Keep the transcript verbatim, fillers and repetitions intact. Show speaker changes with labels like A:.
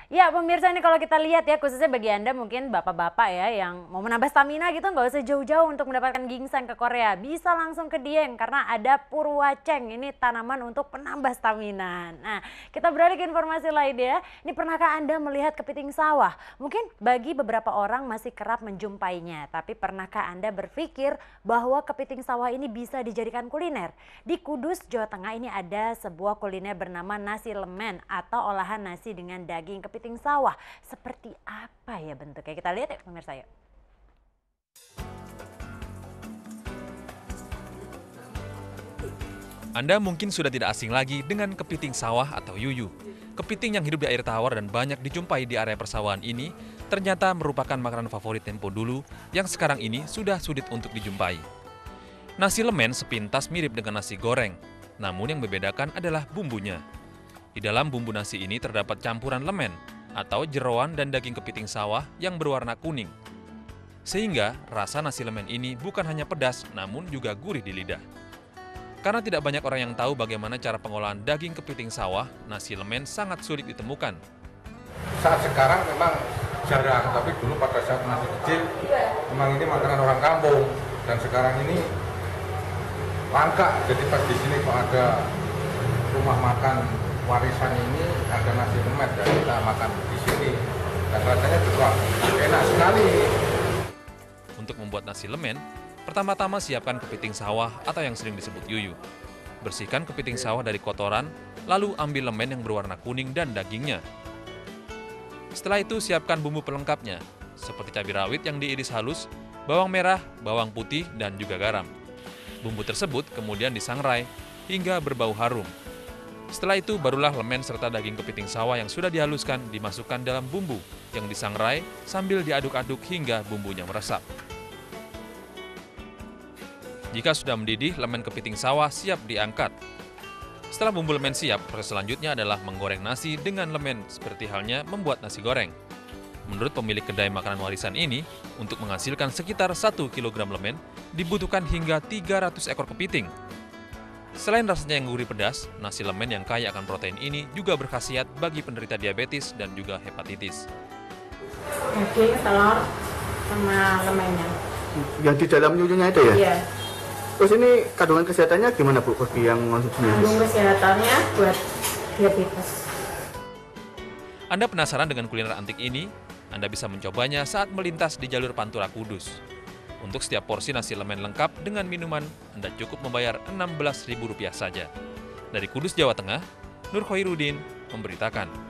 A: Ya pemirsa, ini kalau kita lihat ya, khususnya bagi Anda mungkin bapak-bapak ya yang mau menambah stamina gitu, nggak usah jauh-jauh untuk mendapatkan ginseng ke Korea. Bisa langsung ke Dieng karena ada Purwaceng, ini tanaman untuk penambah stamina. Nah, kita beralih ke informasi lain ya. Ini pernahkah Anda melihat kepiting sawah? Mungkin bagi beberapa orang masih kerap menjumpainya, tapi pernahkah Anda berpikir bahwa kepiting sawah ini bisa dijadikan kuliner? Di Kudus, Jawa Tengah ini ada sebuah kuliner bernama nasi lemen atau olahan nasi dengan daging kepiting kepiting sawah. Seperti apa ya bentuknya? Kita lihat ya pemirsa yuk.
B: Anda mungkin sudah tidak asing lagi dengan kepiting sawah atau yuyu. Kepiting yang hidup di air tawar dan banyak dijumpai di area persawahan ini ternyata merupakan makanan favorit tempo dulu yang sekarang ini sudah sulit untuk dijumpai. Nasi lemen sepintas mirip dengan nasi goreng, namun yang membedakan adalah bumbunya. Di dalam bumbu nasi ini terdapat campuran lemen atau jeroan dan daging kepiting sawah yang berwarna kuning. Sehingga rasa nasi lemen ini bukan hanya pedas namun juga gurih di lidah. Karena tidak banyak orang yang tahu bagaimana cara pengolahan daging kepiting sawah, nasi lemen sangat sulit ditemukan.
C: Saat sekarang memang jarang, tapi dulu pada saat masih kecil memang ini makanan orang kampung, dan sekarang ini langka. Jadi pas di sini kok ada rumah makan warisan ini, ada nasi lemen dan kita makan di sini, dan rasanya juga enak sekali.
B: Untuk membuat nasi lemen, pertama-tama siapkan kepiting sawah atau yang sering disebut yuyu. Bersihkan kepiting sawah dari kotoran, lalu ambil lemen yang berwarna kuning dan dagingnya. Setelah itu siapkan bumbu pelengkapnya, seperti cabai rawit yang diiris halus, bawang merah, bawang putih, dan juga garam. Bumbu tersebut kemudian disangrai hingga berbau harum. Setelah itu barulah lemen serta daging kepiting sawah yang sudah dihaluskan dimasukkan dalam bumbu yang disangrai sambil diaduk-aduk hingga bumbunya meresap. Jika sudah mendidih, lemen kepiting sawah siap diangkat. Setelah bumbu lemen siap, proses selanjutnya adalah menggoreng nasi dengan lemen seperti halnya membuat nasi goreng. Menurut pemilik kedai makanan warisan ini, untuk menghasilkan sekitar satu kilogram lemen dibutuhkan hingga tiga ratus ekor kepiting. Selain rasanya yang gurih pedas, nasi lemen yang kaya akan protein ini juga berkhasiat bagi penderita diabetes dan juga hepatitis.
D: Daging, telur, sama lemennya.
E: Yang di dalam yuyunya itu ya?
D: Iya.
E: Terus ini kandungan kesehatannya gimana Bu bagi yang mengonsumsinya?
D: Kandung kesehatannya buat diabetes.
B: Anda penasaran dengan kuliner antik ini? Anda bisa mencobanya saat melintas di jalur Pantura Kudus. Untuk setiap porsi nasi lemen lengkap dengan minuman, Anda cukup membayar enam belas ribu rupiah saja. Dari Kudus, Jawa Tengah, Nur Khairuddin memberitakan.